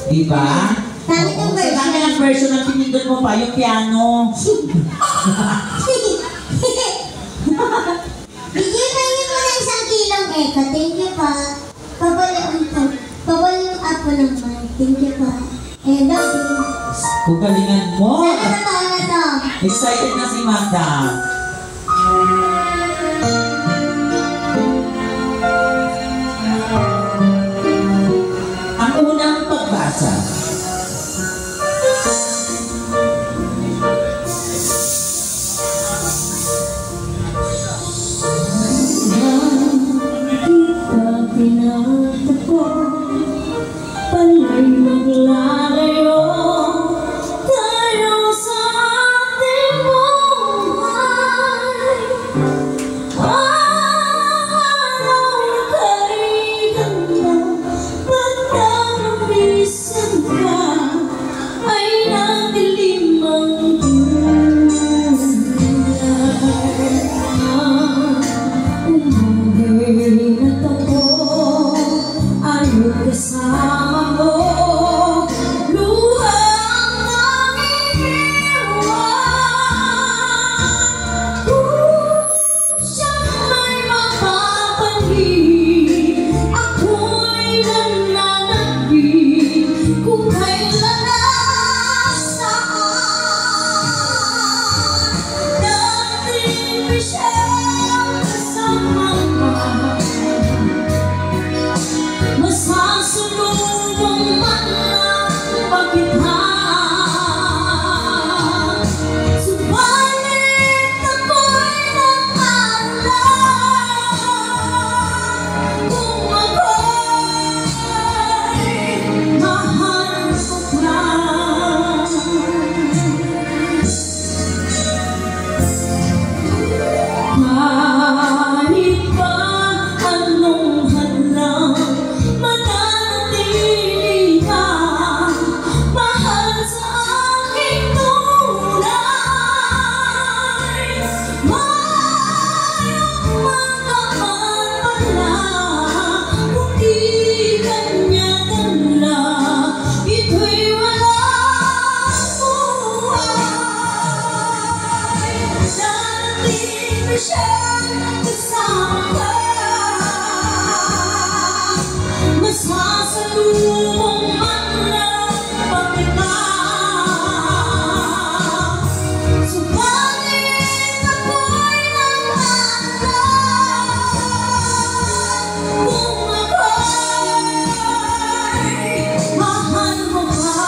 Diba? Dami ng version. Dami ng version ng pinindot mo pa, yung piano. Bigyan mo na isang kilong eka. Thank you pa. Pabalik up po naman. Thank you pa. And love you. Kugalingan mo. Sana totoo na to. Excited na si Madam. Ang unang pagbasa. Tinatako, panay maglalayo tayo sa ating buhay. Araw kay ganda, pagka nabisan ka, ay nadilim ang kasama mo, luhang nangingiwan. Kung siyang may mapapanhin, ako'y nananabik. Kung kailan nasaan, dating may siyang kasama ka. Masasalubong man lang pagkita, subalit ako'y nag-aalala. Kung ako'y mahal ko pa, kahit pa anong hadlang, mananatili ka, mahal sa aking tunay. Mayroong magkaman pala, kung di kanya dala, ito'y walang buhay. Darating na siyang kasama ka, masasalubong man lang pagkita, subalit ako'y nag-aalala. Kung ako'y mahal mo pa,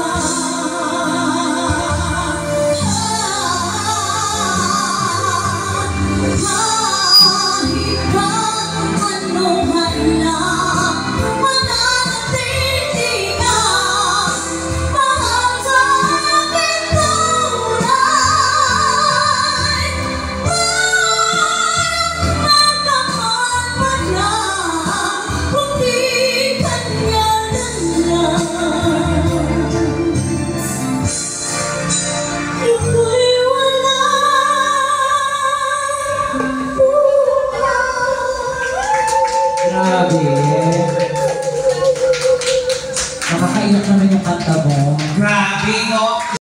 kahit pa anong hadlang, mananatili ka, mahal sa aking tunay. Mayroong nagkaman pala, kung di kanya dala, ito'y walang buhay. Grabe. Nakakaiyak naman yung kanta mo. Grabe, no?